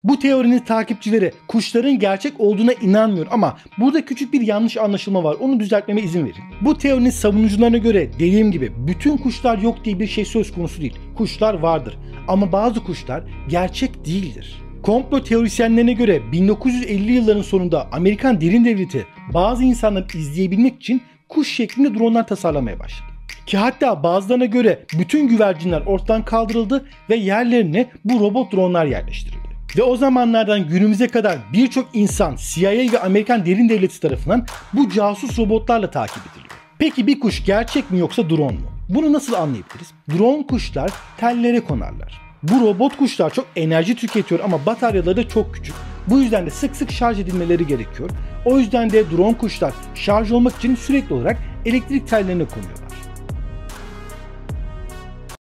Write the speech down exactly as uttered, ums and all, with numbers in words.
Bu teorinin takipçileri kuşların gerçek olduğuna inanmıyor ama burada küçük bir yanlış anlaşılma var. Onu düzeltmeme izin verin. Bu teorinin savunucularına göre dediğim gibi bütün kuşlar yok diye bir şey söz konusu değil. Kuşlar vardır ama bazı kuşlar gerçek değildir. Komplo teorisyenlerine göre bin dokuz yüz elli yılların sonunda Amerikan derin devleti bazı insanları izleyebilmek için kuş şeklinde dronlar tasarlamaya başladı. Ki hatta bazılarına göre bütün güvercinler ortadan kaldırıldı ve yerlerine bu robot dronlar yerleştirildi. Ve o zamanlardan günümüze kadar birçok insan C I A ve Amerikan derin devleti tarafından bu casus robotlarla takip ediliyor. Peki bir kuş gerçek mi yoksa drone mu? Bunu nasıl anlayabiliriz? Drone kuşlar tellere konarlar. Bu robot kuşlar çok enerji tüketiyor ama bataryaları da çok küçük. Bu yüzden de sık sık şarj edilmeleri gerekiyor. O yüzden de drone kuşlar şarj olmak için sürekli olarak elektrik tellerine konuyorlar.